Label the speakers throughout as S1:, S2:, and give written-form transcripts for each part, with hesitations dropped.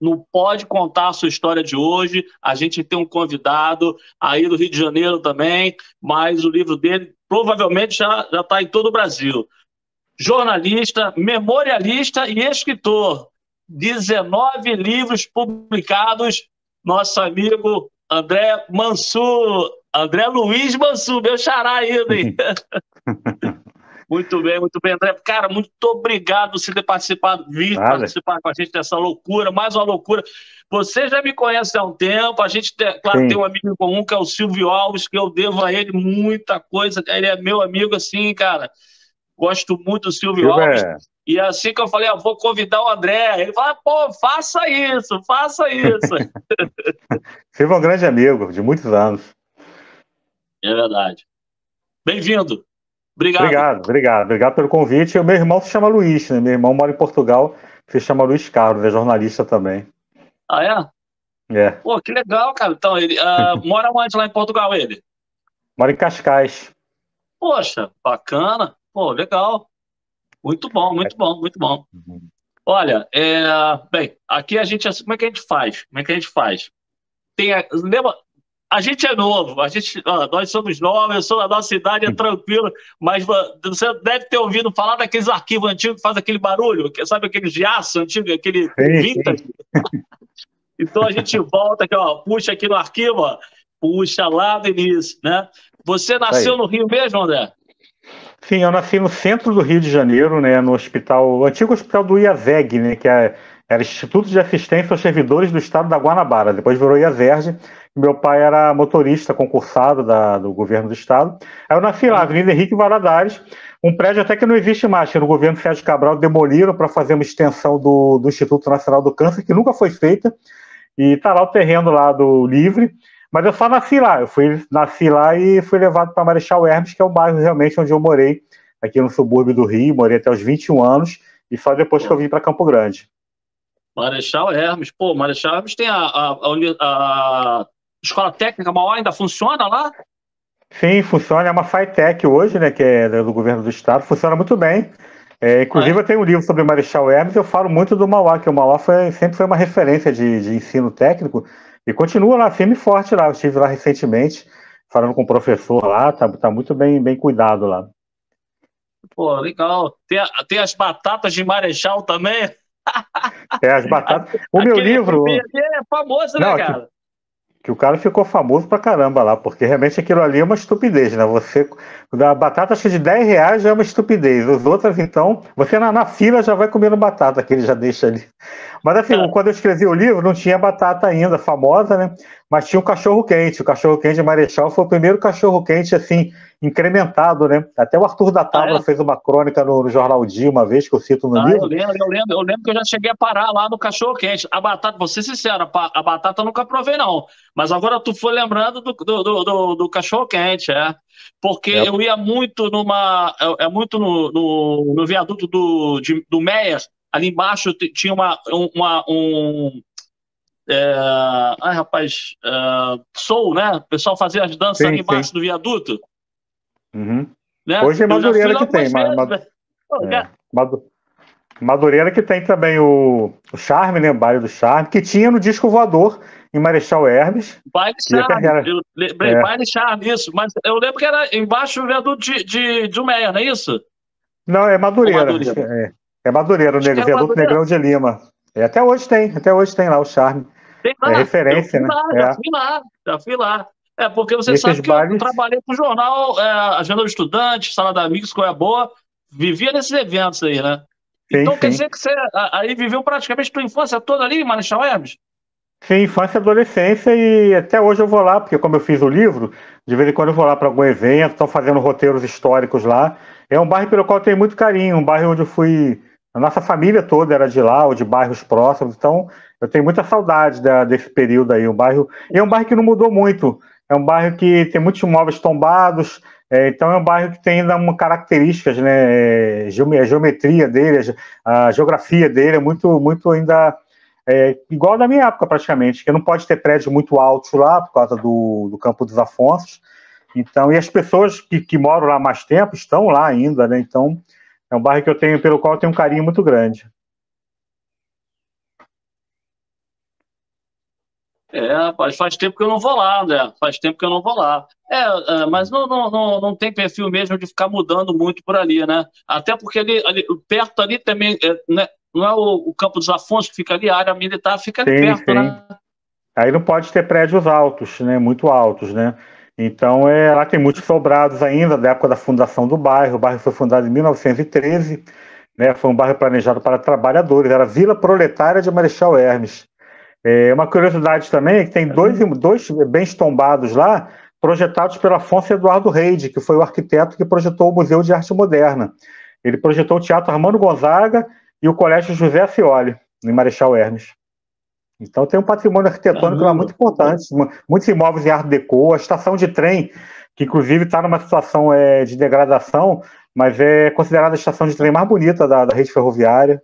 S1: no Pode Contar a Sua História de hoje. A gente tem um convidado aí do Rio de Janeiro também, mas o livro dele provavelmente já está em todo o Brasil. Jornalista, memorialista e escritor. 19 livros publicados. Nosso amigo André Mansur, André Luiz Mansur, meu xará ainda, hein? Muito bem, André. Cara, muito obrigado por você ter participado, vir participar com a gente dessa loucura, mais uma loucura. Você já me conhece há um tempo, a gente, claro, tem um amigo em comum, que é o Silvio Alves, que eu devo a ele muita coisa, ele é meu amigo, assim, cara, gosto muito do Silvio Alves, e assim que eu falei, vou convidar o André, ele fala, pô, faça isso.
S2: Silvio é um grande amigo, de muitos anos.
S1: É verdade. Bem-vindo. Obrigado.
S2: Obrigado pelo convite. O meu irmão se chama Luiz, né? Meu irmão mora em Portugal, se chama Luiz Carlos, é jornalista também.
S1: Ah, é?
S2: É.
S1: Pô, que legal, cara. Então, ele mora onde lá em Portugal, ele?
S2: Mora em Cascais.
S1: Poxa, bacana. Pô, legal. Muito bom. Olha, bem, aqui a gente, como é que a gente faz? Lembra, a gente é novo, nós somos novos, eu sou da nossa idade, é tranquilo, mas você deve ter ouvido falar daqueles arquivos antigos que fazem aquele barulho, sabe aqueles de aço antigo, aquele vintage? Então a gente volta aqui, puxa aqui no arquivo, puxa lá do início, né? Você nasceu no Rio mesmo, André?
S2: Sim, eu nasci no centro do Rio de Janeiro, né, no o antigo hospital do IASEG, né, que era Instituto de Assistência aos Servidores do Estado da Guanabara, depois virou IASERJ. Meu pai era motorista concursado do governo do estado. Aí eu nasci lá, Avenida Henrique Valadares, um prédio até que não existe mais, que no governo Sérgio Cabral demoliram para fazer uma extensão do Instituto Nacional do Câncer, que nunca foi feita, e tá lá o terreno lá do Livre. Mas eu só nasci lá, nasci lá e fui levado para Marechal Hermes, que é o bairro realmente onde eu morei, aqui no subúrbio do Rio, morei até os 21 anos, e só depois que eu vim para Campo Grande.
S1: Marechal Hermes, pô, Marechal Hermes tem a escola técnica maior, ainda funciona lá?
S2: Sim, funciona, é uma FATEC hoje, né, que é do governo do estado, funciona muito bem. Inclusive eu tenho um livro sobre Marechal Hermes, eu falo muito do Mauá, que o Mauá sempre foi uma referência de ensino técnico, e continua lá, firme e forte lá. Eu estive lá recentemente, falando com o professor lá, tá muito bem cuidado lá.
S1: Pô, legal. Tem as batatas de Marechal também?
S2: As batatas. O meu livro...
S1: é famoso, né, cara?
S2: Que o cara ficou famoso pra caramba lá, porque realmente aquilo ali é uma estupidez, né? A batata acho que de R$10 já é uma estupidez. Os outros, então, você na fila já vai comendo batata, que ele já deixa ali. Mas assim, quando eu escrevi o livro, não tinha batata ainda, famosa, né? Mas tinha um cachorro-quente. O cachorro-quente de Marechal foi o primeiro cachorro-quente, assim, incrementado, né? Até o Arthur da Tábua fez uma crônica no Jornal Dia, uma vez, que eu cito no livro.
S1: Eu lembro que eu já cheguei a parar lá no cachorro-quente. A batata, vou ser sincero, a batata eu nunca provei, não. Mas agora tu foi lembrando do cachorro-quente, Porque eu ia muito muito no viaduto do Meia, ali embaixo tinha soul, né? O pessoal fazia as danças ali embaixo do viaduto.
S2: Uhum.
S1: Né?
S2: Hoje é Madureira que tem, Madureira que tem também o Charme, né? O baile do Charme, que tinha no Disco Voador em Marechal Hermes.
S1: Baile Charme, eu lembrei, Baile Charme, isso. Mas eu lembro que era embaixo do viaduto de Meia, não é isso?
S2: Não, é Madureira. É Madureira, o viaduto Negrão de Lima. Até hoje tem lá o Charme.
S1: Tem lá,
S2: é referência,
S1: já fui lá. Porque você sabe que eu trabalhei com o jornal, Agenda do Estudante, Sala da Amigos, Coisa Boa, vivia nesses eventos aí, né? Então quer dizer que você aí viveu praticamente a tua infância toda ali em Marechal Hermes?
S2: Sim, infância e adolescência, e até hoje eu vou lá, porque como eu fiz o livro, de vez em quando eu vou lá para algum evento, estão fazendo roteiros históricos lá. É um bairro pelo qual eu tenho muito carinho, um bairro onde eu fui, a nossa família toda era de lá, ou de bairros próximos, então eu tenho muita saudade desse período aí. E é um bairro que não mudou muito, é um bairro que tem muitos imóveis tombados, então é um bairro que tem ainda características, né, a geometria dele, a geografia dele é muito ainda... igual da minha época praticamente, que não pode ter prédio muito alto lá por causa do Campo dos Afonsos. Então, e as pessoas que moram lá há mais tempo estão lá ainda, né? Então é um bairro pelo qual eu tenho um carinho muito grande.
S1: Rapaz, faz tempo que eu não vou lá, André. Faz tempo que eu não vou lá. Mas não tem perfil mesmo de ficar mudando muito por ali, né? Até porque perto ali também, né, não é o Campo dos Afonso que fica ali, a área militar fica ali
S2: Sim,
S1: perto,
S2: sim.
S1: né?
S2: Aí não pode ter prédios altos, né? Muito altos, né? Então, lá tem muitos sobrados ainda, da época da fundação do bairro. O bairro foi fundado em 1913, né? Foi um bairro planejado para trabalhadores, era a Vila Proletária de Marechal Hermes. Uma curiosidade também é que tem dois bens tombados lá, projetados pelo Afonso Eduardo Reide, que foi o arquiteto que projetou o Museu de Arte Moderna. Ele projetou o Teatro Armando Gonzaga e o Colégio José Ascioli, em Marechal Hermes. Então tem um patrimônio arquitetônico lá muito
S1: Caramba.
S2: importante, muitos imóveis em Art Deco, a estação de trem, que inclusive está numa situação de degradação, mas é considerada a estação de trem mais bonita da rede ferroviária.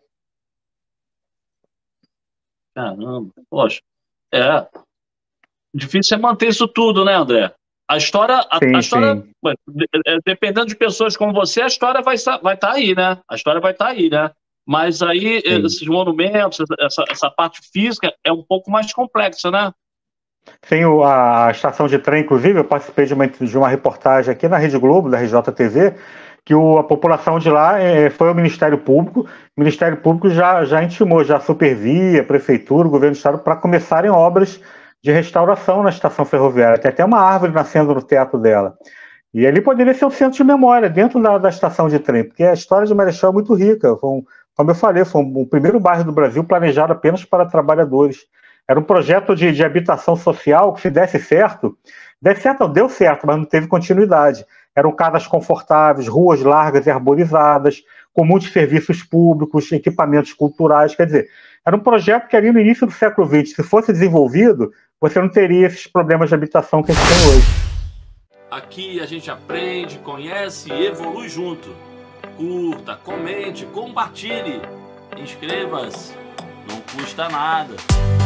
S1: Caramba. Poxa, é. Difícil é manter isso tudo, né, André? A história, a
S2: Sim,
S1: história,
S2: sim,
S1: dependendo de pessoas como você, a história vai estar aí, né? A história vai estar aí, né? Mas aí,
S2: sim.
S1: esses monumentos, essa parte física é um pouco mais complexa, né?
S2: Tem a estação de trem, inclusive, eu participei de uma reportagem aqui na Rede Globo, da RJTV, que a população de lá foi ao Ministério Público. O Ministério Público já intimou, já a Supervia, a Prefeitura, o Governo do Estado, para começarem obras de restauração na estação ferroviária. Tem até uma árvore nascendo no teto dela. E ali poderia ser um centro de memória, dentro da estação de trem, porque a história de Marechal é muito rica. Como eu falei, foi o primeiro bairro do Brasil planejado apenas para trabalhadores. Era um projeto de habitação social que, se desse certo, não, deu certo, mas não teve continuidade. Eram casas confortáveis, ruas largas e arborizadas, com muitos serviços públicos, equipamentos culturais. Quer dizer, era um projeto que ali no início do século XX, se fosse desenvolvido, você não teria esses problemas de habitação que a gente tem hoje.
S3: Aqui a gente aprende, conhece e evolui junto. Curta, comente, compartilhe, inscreva-se, não custa nada.